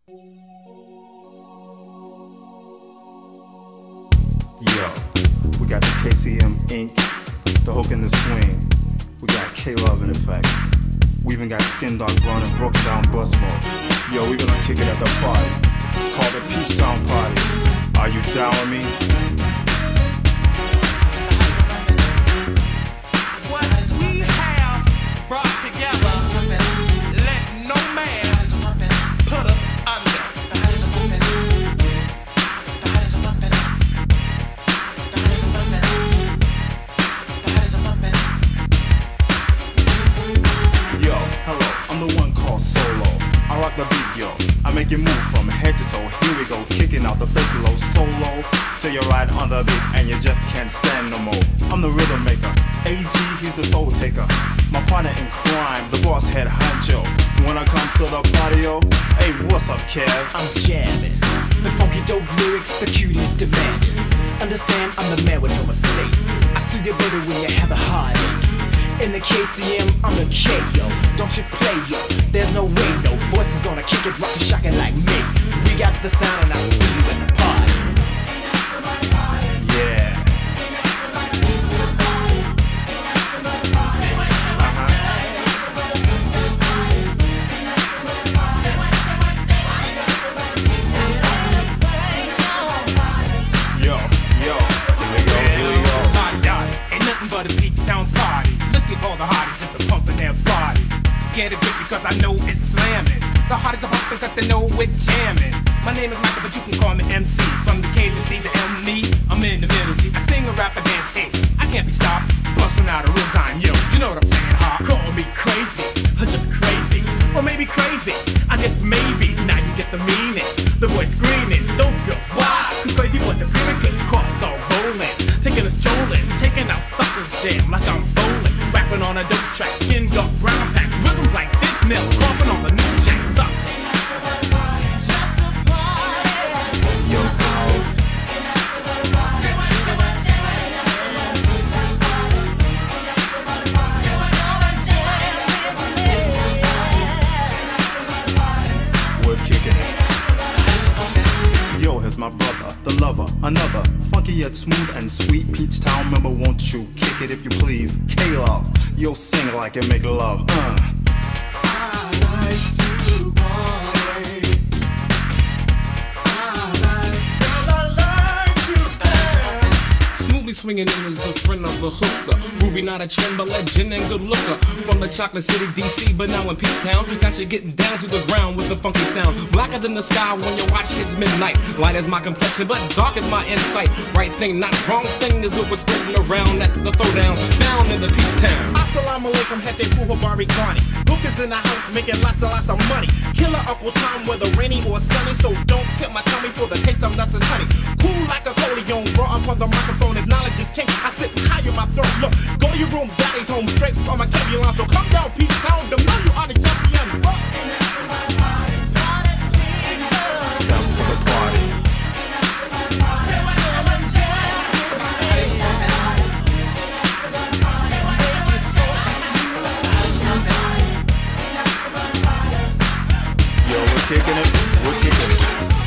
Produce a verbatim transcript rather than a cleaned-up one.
Yo, we got the K C M Incorporated, the hook and the swing. We got K-Love in effect. We even got Skin Dog Run and Brooks down bus mode. Yo, we gonna kick it at the party. It's called the Peach Town Party. Are you down with me? What we have brought together, let no man put us under. Yo, hello, I'm the one called Solo. I rock the beat, yo. I make you move from head to toe. Here we go, kicking out the bass below. Solo, till you're right on the beat and you just can't stand no more. I'm the rhythm maker. A G, he's the soul taker. My partner in crime, the boss head honcho. When I come to the party, yo, hey, what's up, Kev? I'm jamming. The funky dope lyrics, the cuties demanding. Understand, I'm the man with no mistake. I see you better when you have a heartache. In the K C M, I'm the K, yo. Don't you play, yo. There's no way, no voice is gonna kick it, rockin', shockin' like me. We got the sound and I'll see you in the party. Yeah. Yo, yo, here we go, here we go. My God, ain't nothing but a Peach Town party. Look at all the hotties just a pumping their bodies. Get a grip because I know it's slamming. The hotties are pumping cause they know we're jamming. My name is Michael, but you can call me M C. From the K to C to M E, I'm in the middle. I sing a rap, I dance, hey, I can't be stopped. Busting out a rhyme, yo, you know what I'm saying, huh? Call me crazy, or just crazy, or maybe crazy. I guess maybe, now you get the meaning. The boys screaming, dope girls, why? Cause crazy boys are screaming, crisscross all rolling. Taking a strolling, taking out suckers jam like I'm bowling. Rapping on a dope track, skin dark, brown pack. Rhythms like this, nail cropping on the new jack suck. Yo, sisters. We're kicking it. Yo, here's my brother, the lover, another funky yet smooth and sweet Peach Town member. Won't you kick it if you please? K-Love, yo, sing like and make love. Uh. I like to party. I like, girls, I like to dance. Smoothly swinging in is the friend of the hookster. Groovy, not a trend, but legend and good looker. From the chocolate city, D C, but now in Peach Town. Got you getting down to the ground with the funky sound. Blacker than the sky when you watch hits midnight. Light as my complexion, but dark as my insight. Right thing, not wrong thing is what we're spreading around at the throwdown. Down in the Peach Town. Assalamu alaikum, hete fuhabari Ghani. Lucas in the house making lots and lots of money. Killer Uncle Tom, whether rainy or sunny. So don't tip my tummy for the taste of nuts and honey. Cool like a Coleon, brought up on the microphone. If knowledge is king, I sit high in my throne. Look, go to your room, daddy's home, straight from a Kevulon. So come down, Peach Town, them know you are the champion. Step to the party. Yo, we're kicking it, we're kicking it.